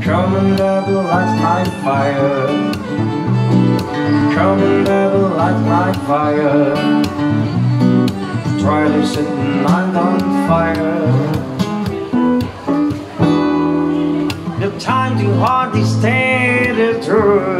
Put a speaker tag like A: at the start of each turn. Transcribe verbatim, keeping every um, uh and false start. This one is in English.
A: Come and devil, light my fire. Come and devil, light my fire. Try to set the night on fire. The time to hardly stay the truth.